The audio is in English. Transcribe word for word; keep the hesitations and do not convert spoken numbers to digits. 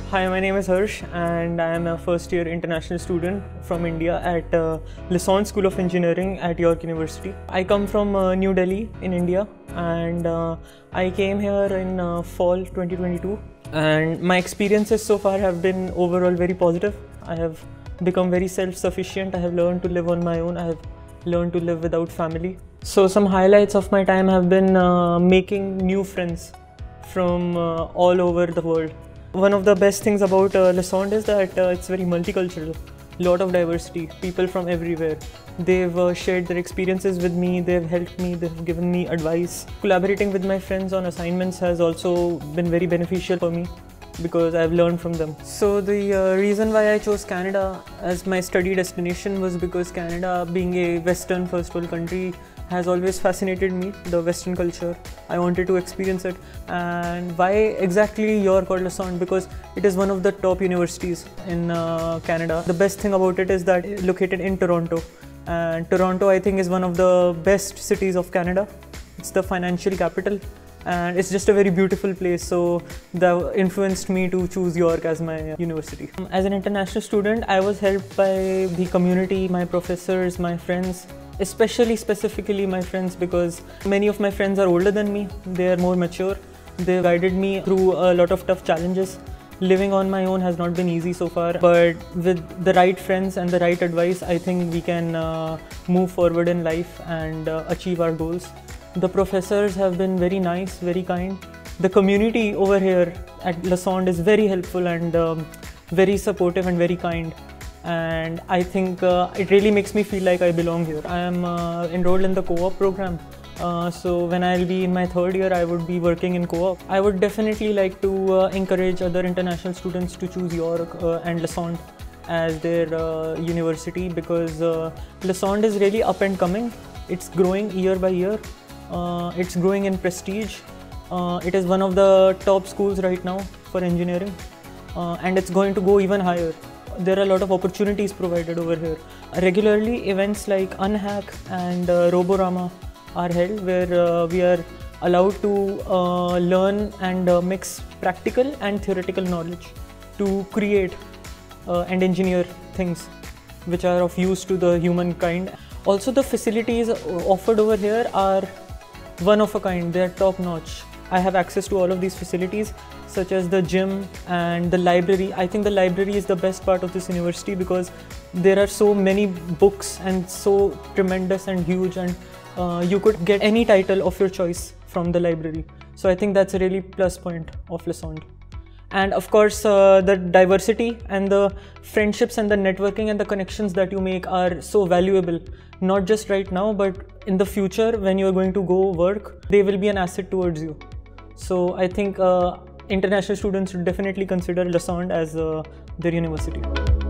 Hi, my name is Harsh and I am a first year international student from India at uh, Lassonde School of Engineering at York University. I come from uh, New Delhi in India and uh, I came here in uh, fall twenty twenty-two, and my experiences so far have been overall very positive. I have become very self-sufficient. I have learned to live on my own. I have learned to live without family. So some highlights of my time have been uh, making new friends from uh, all over the world. One of the best things about uh, Lassonde is that uh, it's very multicultural. Lot of diversity, people from everywhere. They've uh, shared their experiences with me, they've helped me, they've given me advice. Collaborating with my friends on assignments has also been very beneficial for me because I've learned from them. So the uh, reason why I chose Canada as my study destination was because Canada, being a Western first world country, has always fascinated me, the Western culture. I wanted to experience it. And why exactly York or Lassonde? Because it is one of the top universities in uh, Canada. The best thing about it is that it's located in Toronto. And Toronto, I think, is one of the best cities of Canada. It's the financial capital. And it's just a very beautiful place, so that influenced me to choose York as my university. As an international student, I was helped by the community, my professors, my friends, especially specifically my friends, because many of my friends are older than me, they are more mature. They guided me through a lot of tough challenges. Living on my own has not been easy so far, but with the right friends and the right advice, I think we can uh, move forward in life and uh, achieve our goals. The professors have been very nice, very kind. The community over here at Lassonde is very helpful and um, very supportive and very kind. And I think uh, it really makes me feel like I belong here. I am uh, enrolled in the co-op program. Uh, so when I'll be in my third year, I would be working in co-op. I would definitely like to uh, encourage other international students to choose York uh, and Lassonde as their uh, university, because uh, Lassonde is really up and coming. It's growing year by year. Uh, it's growing in prestige. Uh, it is one of the top schools right now for engineering, uh, and it's going to go even higher. There are a lot of opportunities provided over here. Regularly, events like Unhack and uh, Roborama are held, where uh, we are allowed to uh, learn and uh, mix practical and theoretical knowledge to create uh, and engineer things which are of use to the humankind. Also, the facilities offered over here are one of a kind. They are top notch. I have access to all of these facilities, such as the gym and the library. I think the library is the best part of this university because there are so many books and so tremendous and huge, and uh, you could get any title of your choice from the library. So I think that's a really plus point of Lassonde. And of course, uh, the diversity and the friendships and the networking and the connections that you make are so valuable, not just right now, but in the future when you're going to go work, they will be an asset towards you. So I think uh, international students should definitely consider Lassonde as uh, their university.